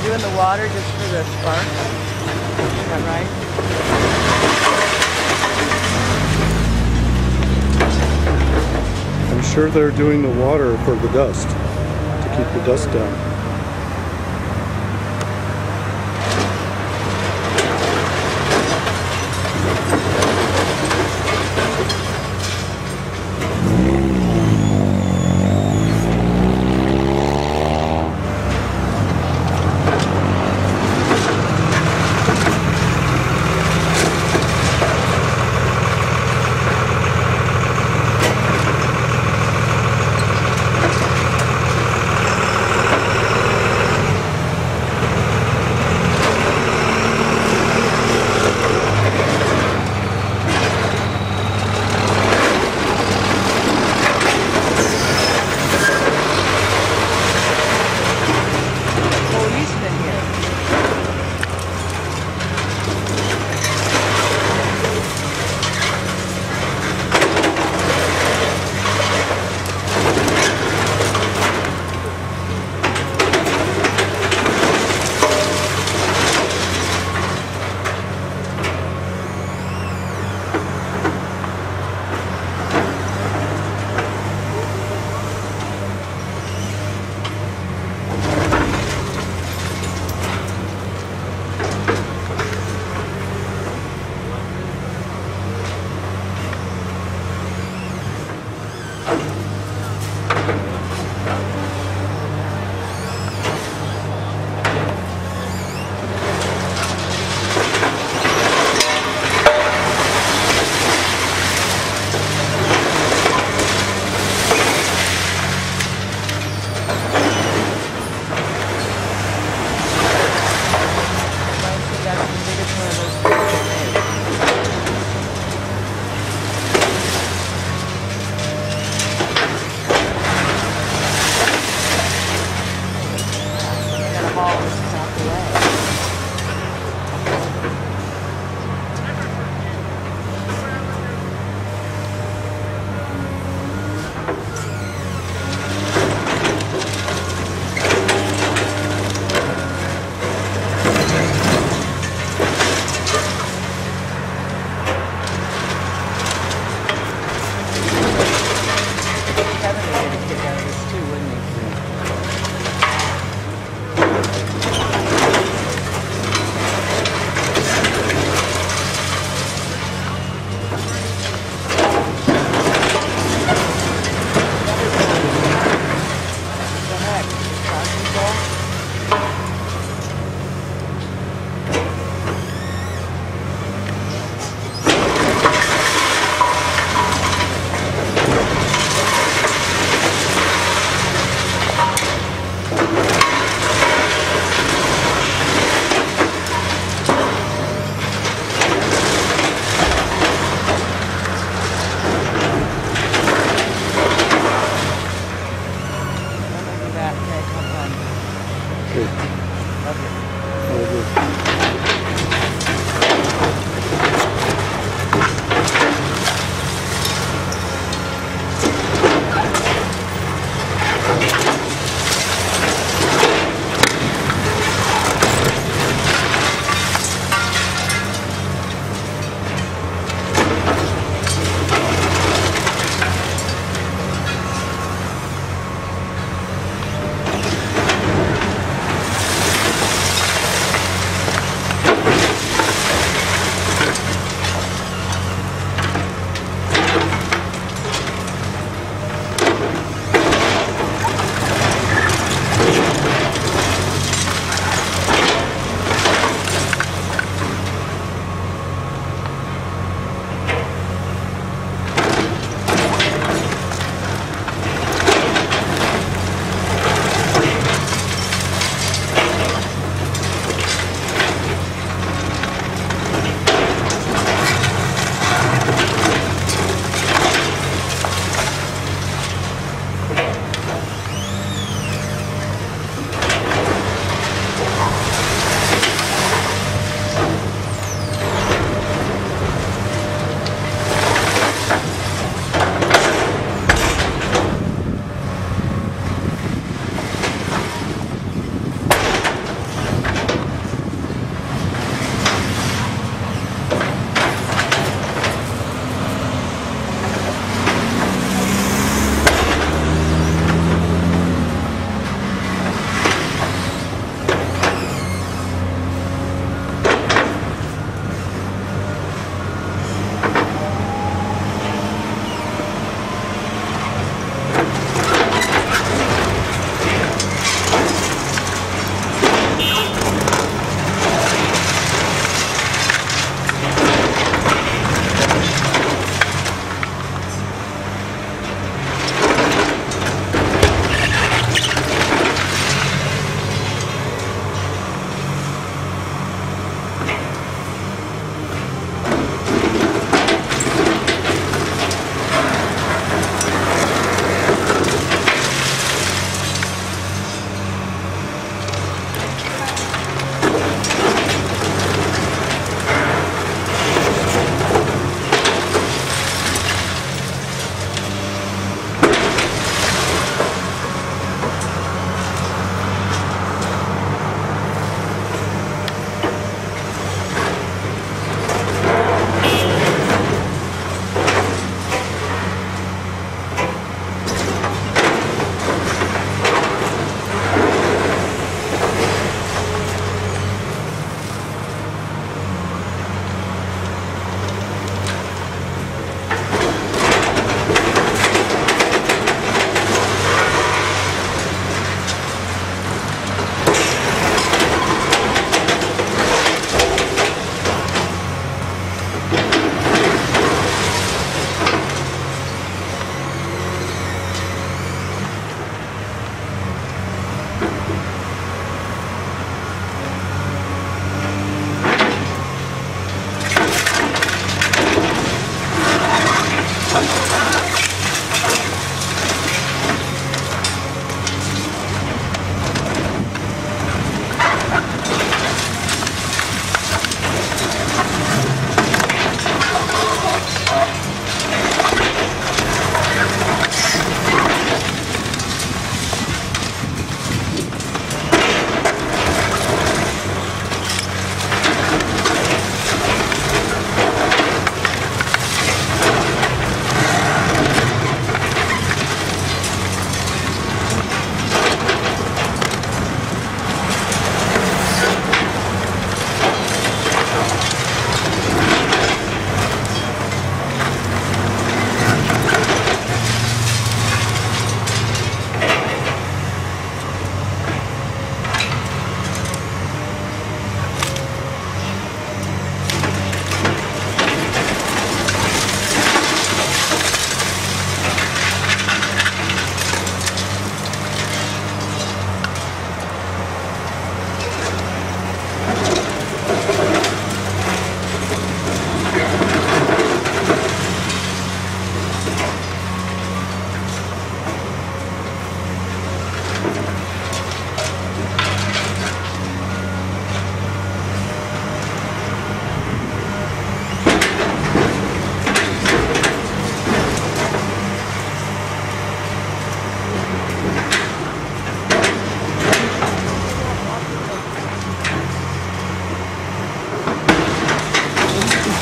doing the water just for the spark. Is that right? I'm sure they're doing the water for the dust, to keep the dust down.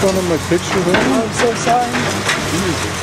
front of my picture there? I'm so sorry.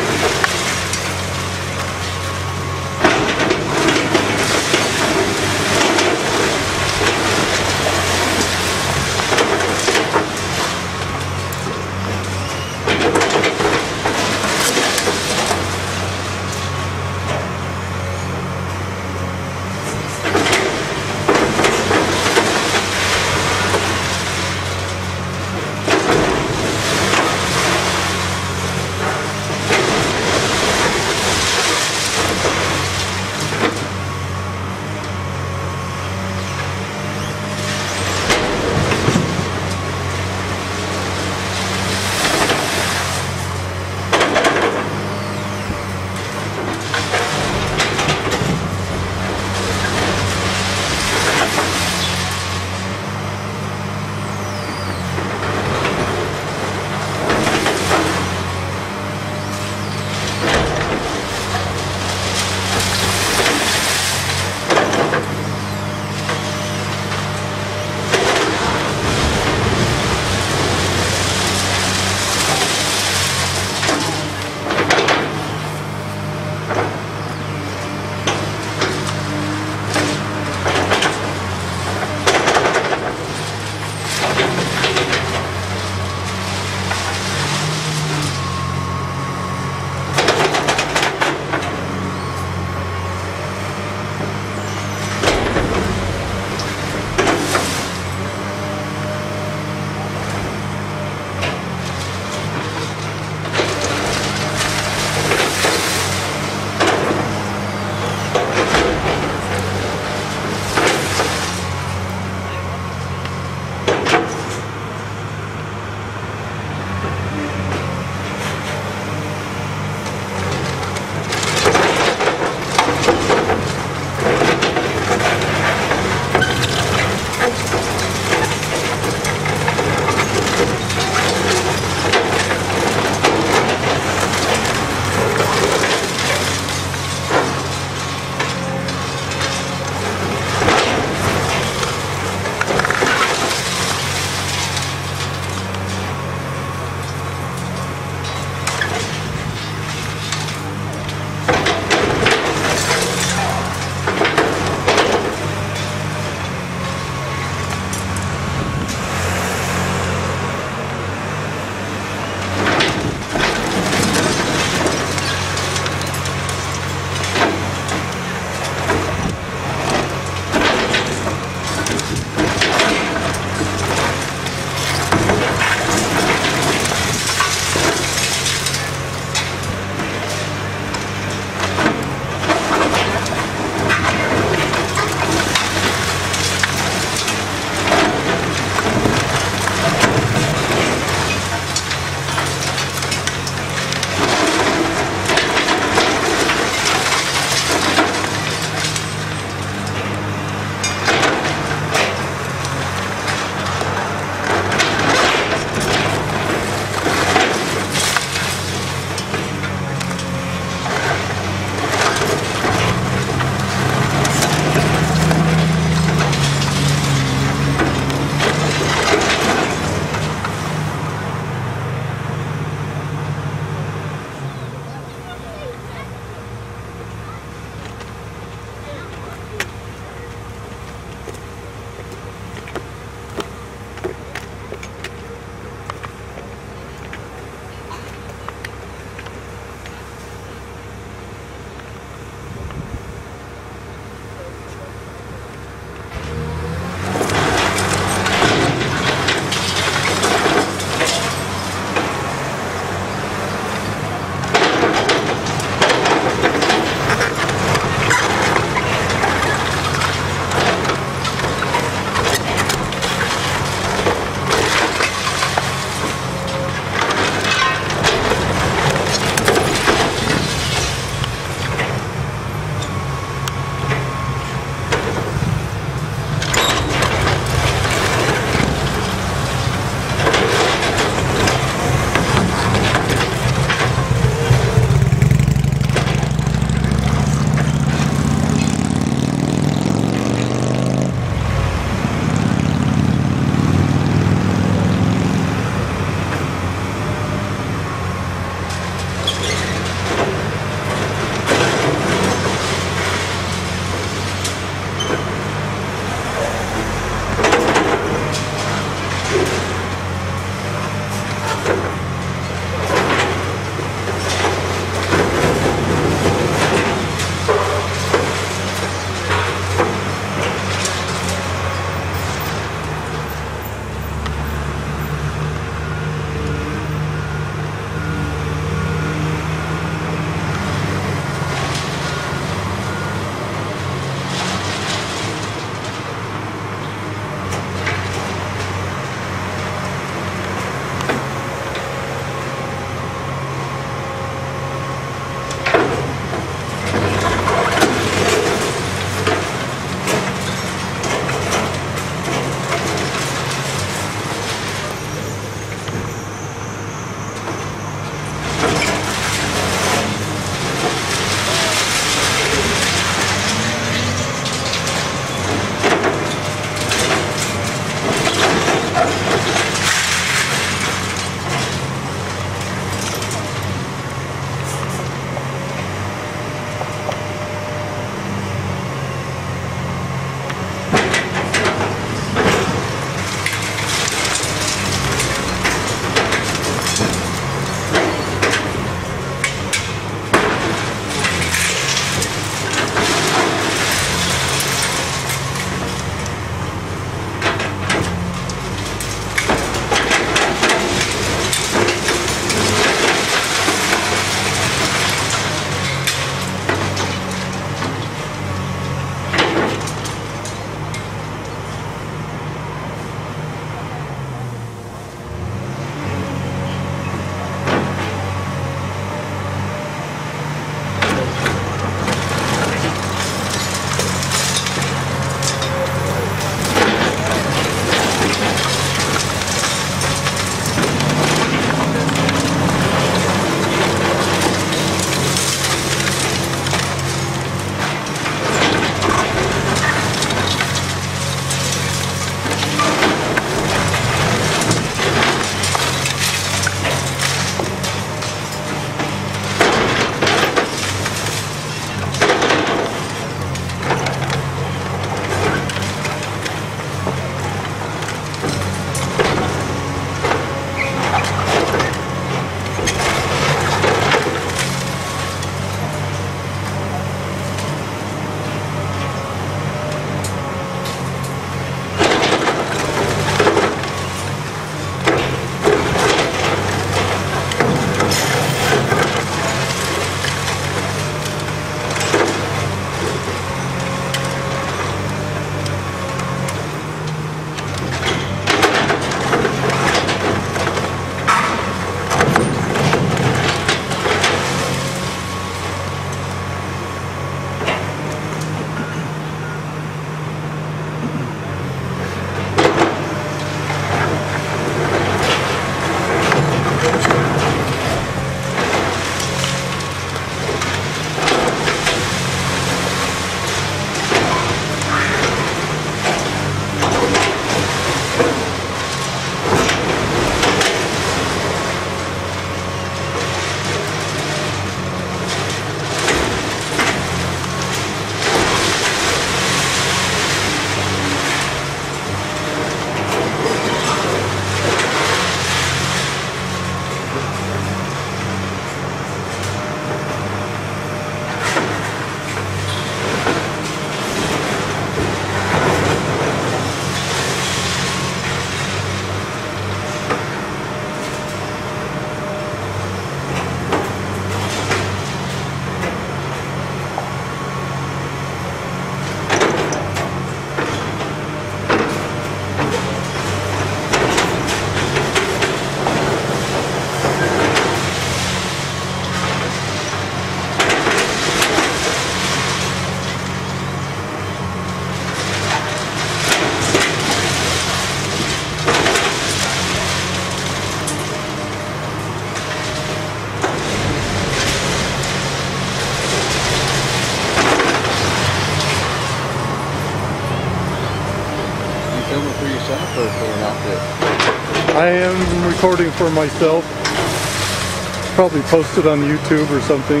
or for an outfit? I am recording for myself. Probably post it on YouTube or something.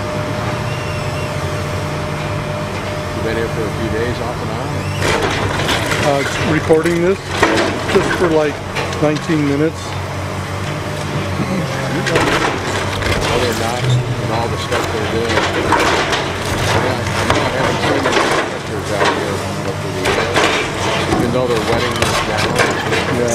You've been here for a few days, off and on? Recording this just for like 19 minutes. Whether or not, and all the stuff they're doing. I haven't seen any pictures out here from the video, even though they're wetting this down. Yeah.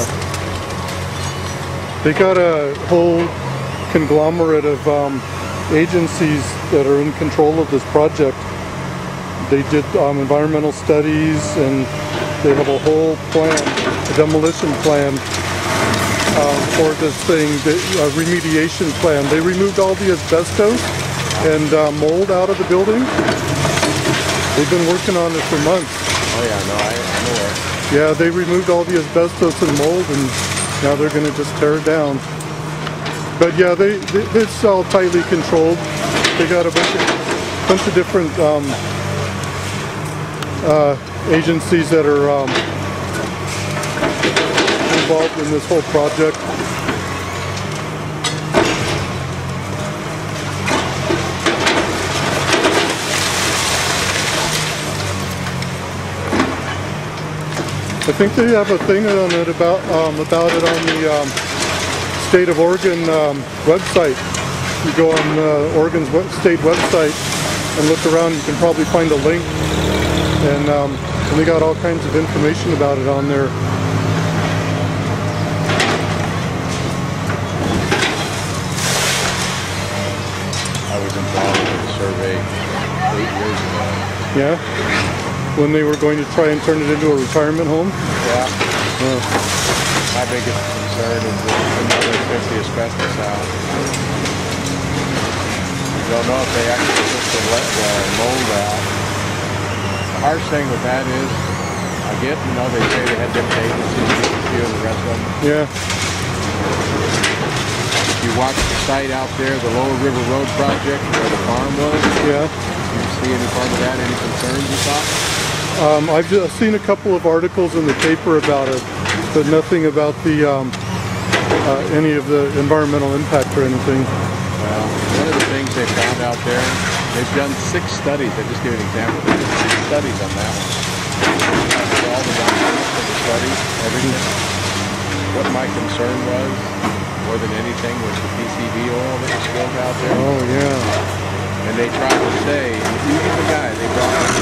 They got a whole conglomerate of agencies that are in control of this project. They did environmental studies, and they have a whole plan, a demolition plan for this thing, a remediation plan. They removed all the asbestos and mold out of the building. They've been working on it for months. Oh yeah, no, I'm aware. Yeah, they removed all the asbestos and mold, and now they're going to just tear it down. But yeah, it's all tightly controlled. They got a bunch of different agencies that are involved in this whole project. I think they have a thing on it about it on the State of Oregon website. You go on Oregon's state website and look around. You can probably find a link, and they got all kinds of information about it on there. I was involved in the survey 8 years ago. Yeah? When they were going to try and turn it into a retirement home? Yeah. My biggest concern is that another 50 asbestos out. Don't know if they actually took the mold out. The harsh thing with that is, I get, they say they had different agencies, a few of the rest of them. Yeah. If you watch the site out there, the Lower River Road project, where the farm was, yeah. You see any part of that, any concerns you thought? I've just seen a couple of articles in the paper about it, but nothing about the any of the environmental impact or anything. Well, one of the things they found out there, they've done 6 studies. I'll just give you an example. They did 6 studies on that one. All the documents of the studies, everything. What my concern was, more than anything, was the PCB oil that was spilled out there. Oh, yeah. And they tried to say, and even the guy they brought in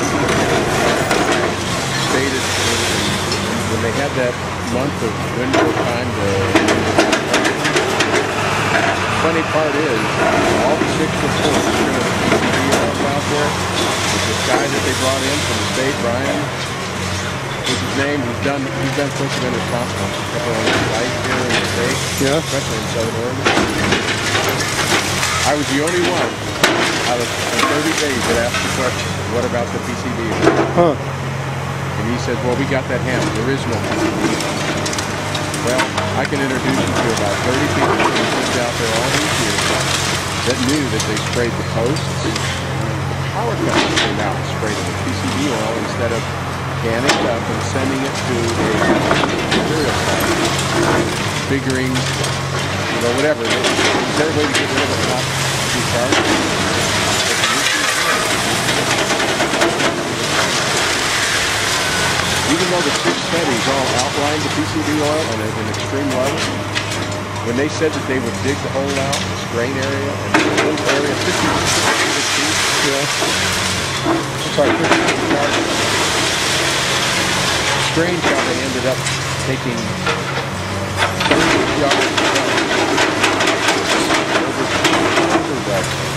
stated when they had that month of window time to... Funny part is, all the 6 reports showing the PCB oil out there, this guy that they brought in from the state, Brian, what's his name? He's done Cook Hospital a couple of sites here in the state, yeah. Especially in Southern Oregon. I was the only one out of 30 days that asked the question, what about the PCB? Huh. And he said, well, we got that handled. There is no PCB. Well, I can introduce you to about 30 people who lived out there all these years that knew that they sprayed the posts. The power company came out and sprayed it with PCB oil instead of canning it up and sending it to a material plant, figuring, whatever. Is there a way to get rid of it not be charged? Even though the 6 studies all outlined the PCB oil at an extreme level, when they said that they would dig the hole out, this drain area, and the whole area, 50 feet, sorry, 50 feet apart, strange how they ended up taking 30 yards over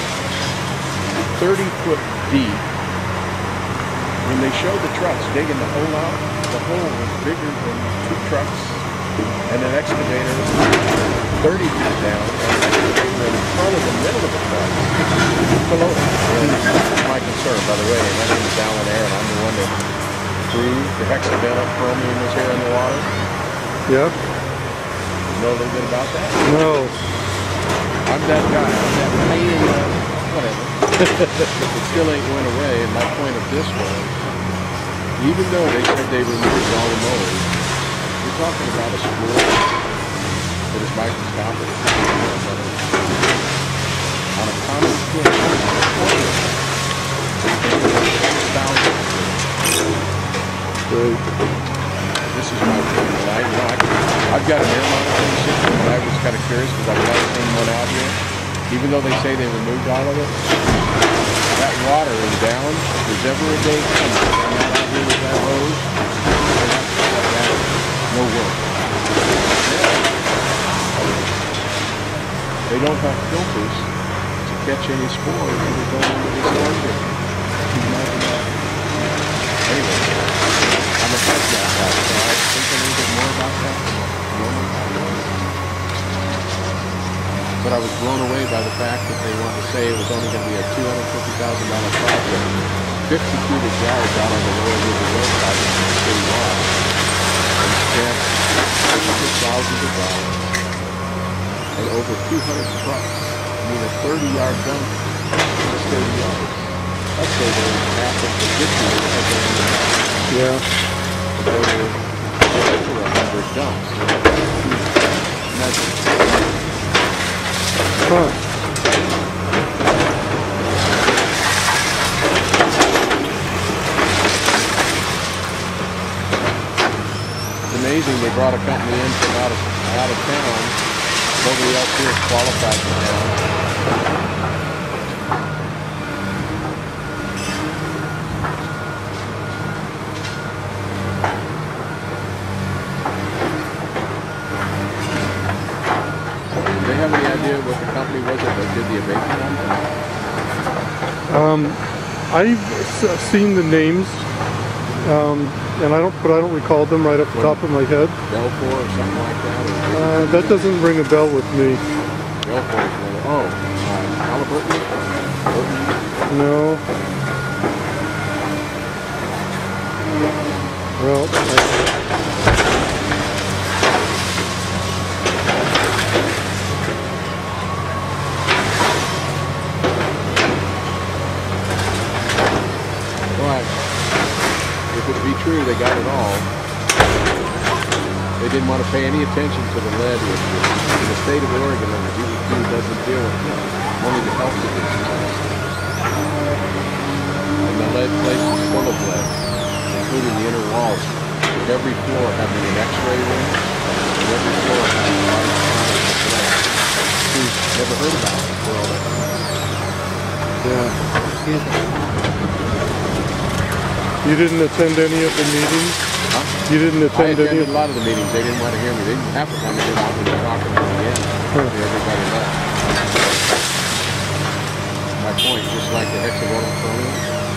30 foot deep. When they showed the trucks digging the hole out, the hole was bigger than 2 trucks and an excavator 30 feet down, and an excavator in front of the middle of the truck below it. That's my concern, by the way. My name is Alan Air, and I'm the one that proved the hexavalent chromium was here in the water. Yep. You know a little bit about that? No. I'm that guy. I'm that pain in the... whatever. It still ain't went away, and my point of this was, even though they said they removed all the mold, it talking about a spore that is microscopic on a common twin. Right. This is my opinion. I've got an air monitoring system, and I was kind of curious because I've never seen one out here. Even though they say they removed all of it, that water is down. If there's ever a day coming, I'm not out here with that hose, they're not going to shut down. No work. They don't have filters to catch any spores that are going into this area. Anyway, I'm a pet guy, so I think a little bit more about that. But I was blown away by the fact that they want to say it was only going to be a $250,000 project, 50 cubic yards out on the Lower River Road project in the city law, and spent hundreds of thousands of dollars and over 200 trucks. I mean, a 30-yard dump is 30 yards. That's over half of the 50 that had been in the house. Yeah. Over 100 dumps. Imagine. Huh. It's amazing they brought a company in from out of town. Nobody else here is qualified for now. Do they have any idea what the company was that did the abatement on them? I've seen the names, and I don't recall them right off the top of my head. Belfour or something like that? That doesn't ring a bell with me. Belfour is one of Halliburton? No. Well, if it be true, they got it all. They didn't want to pay any attention to the lead issue. In the state of Oregon, the DEQ doesn't deal with it. Only the health division does. And the lead place is full of lead, including the inner walls, with every floor having an x-ray room, and every floor having a large quantity of lead. Never heard about it before all that. yeah. Excuse me. You didn't attend any of the meetings? Huh? You didn't attend any of a lot of the meetings. They didn't want to hear me. They didn't half the time they didn't want me to talk about it again. Everybody left. My point, just like the hexagonal,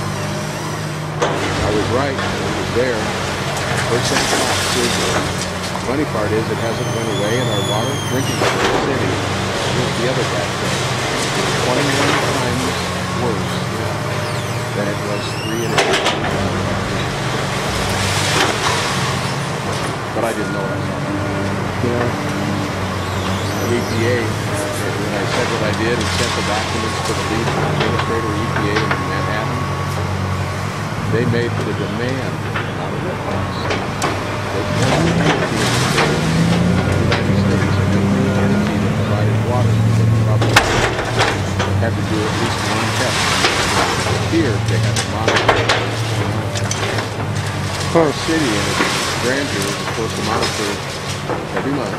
I was right. It was there. First and last. The funny part is it hasn't went away in our water drinking water in the city. Here's the other bad thing. It's 21 times worse than it was 3 and a half years ago. But I didn't know that. Yeah. The EPA, when I said what I did and sent the documents to the lead administrator of EPA in Manhattan, they made the demand out of it. They told the entity in the United States and every entity that provided water that probably had to do at least one test. Here, they had to monitor our city and its grandeur is supposed to monitor every month.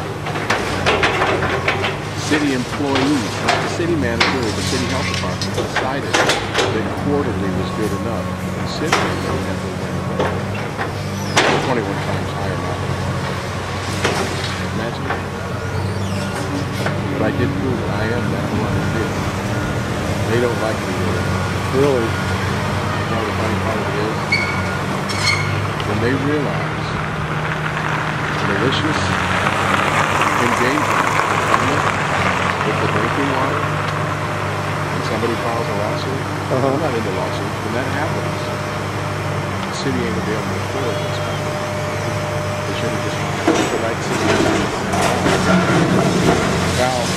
City employees, not the city manager or the city health department, decided that quarterly was good enough, considering they never went away. 21 times higher now. Imagine that. But I did prove it. I am that one who did. They don't like me doing it. Really? You know the funny part of it is? When they realize malicious engagement with the drinking water, and somebody files a lawsuit, I'm not into lawsuits, when that happens, the city ain't going to be able to afford this. They should have just put the right city valve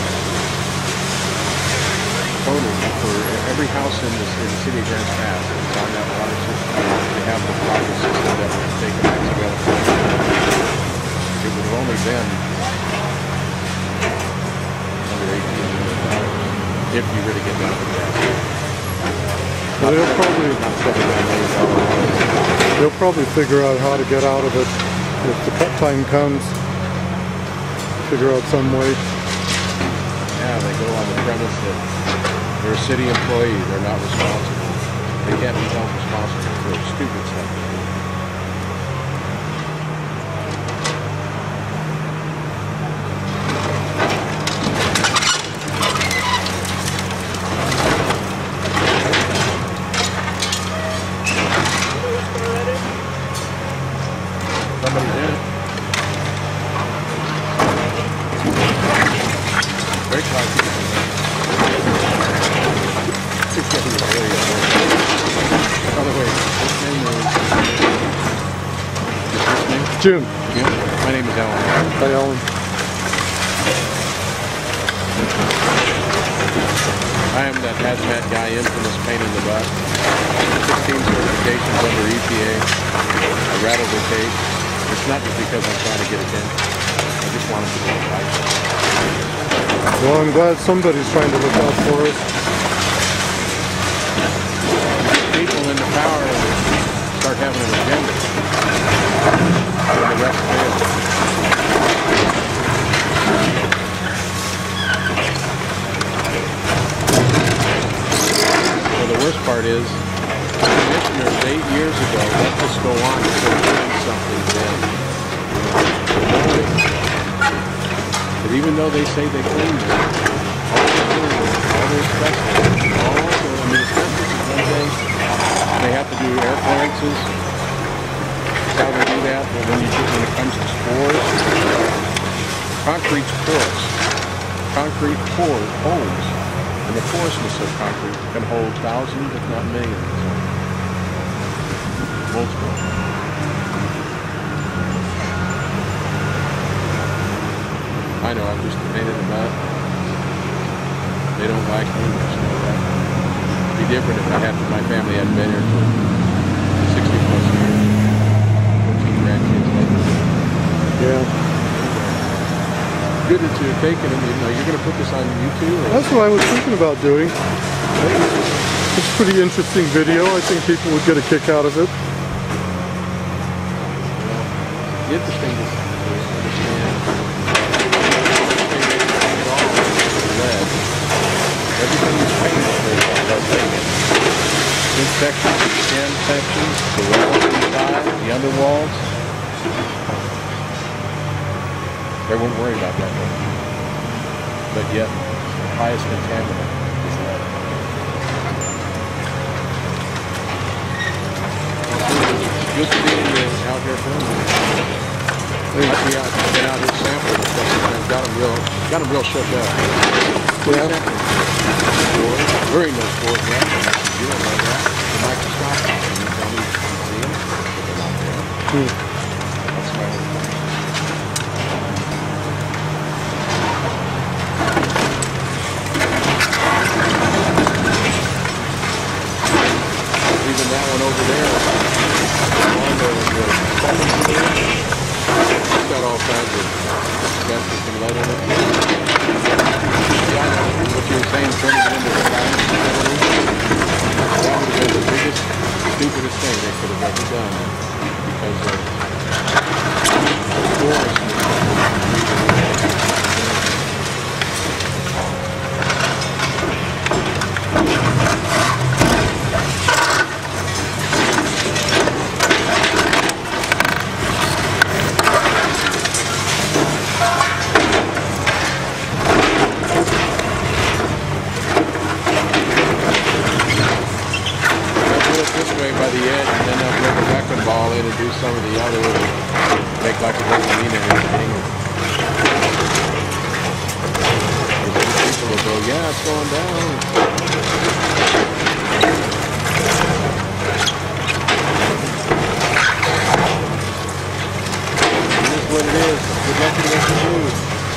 total for every house in the city of Grand Pass that's on that water system. They have the proper system that will take an accidental. it would have only been under 18 million if you really get down to that. Well, they'll probably figure out how to get out of it if the cut time comes. Figure out some way. Yeah, they go on the premise that they're a city employee, they're not responsible. They can't be held responsible for stupid stuff. Somebody's in. Great car. It's getting very important. By the way, his name is his name? Jim. Jim? My name is Alan. Hi, Alan. I am that hazmat guy, infamous pain in the butt. 16 certifications under EPA. I rattle the tape. It's not just because I'm trying to get attention. I just want it to go right. Well, I'm glad somebody's trying to look out for us. People in the power start having an agenda. And the rest fails. So the worst part is, commissioners 8 years ago let this go on until we did something then. But even though they say they cleaned it, all the asbestos, asbestos is one thing. They have to do air clearances. How they do that? Well, when it comes to spores, concrete's porous. Concrete holds, and the porousness of concrete can hold thousands, if not millions. Multiple. I know, I'm just a pain in the butt. They don't like me, I know that. It'd be different if my family hadn't been here for 60 plus years. 14 grandkids later. Yeah. Good that you're taking them. You know, you're going to put this on YouTube? Or? That's what I was thinking about doing. It's a pretty interesting video. I think people would get a kick out of it. The interesting is to understand lead. Everything is painted. Sections, skin sections, the walls inside, the underwalls. They won't worry about that though. But yet, the highest contaminant is lead. Good to be out here filming. I've been out here sampling and stuff and got them real shook up. Yeah. There ain't no spores yet. You don't know that. The microscopic. You tell me you see them, but they're not there. That's my own thing. Even that one over there, it's got all kinds of asbestos and lead in it. Yeah, I know what you were saying, turning it into a fire facility. That would have been the biggest, stupidest thing they could have ever done because of forest. By the edge, and then they'll bring a wrecking ball in and do some of the other, make like a mezzanine and everything. People will go, yeah, it's going down. It is what it is. Good luck to what you do.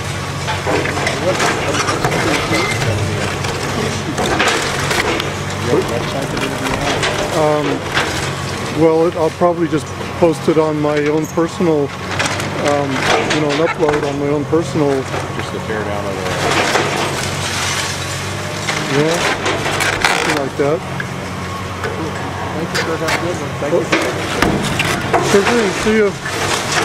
Your website to interview out. Well, I'll probably just post it on my own personal you know, an upload on my own personal. Just the tear down of the... Yeah, something like that. Thank you, sir. Have a good one. Thank you. Sure thing. See you.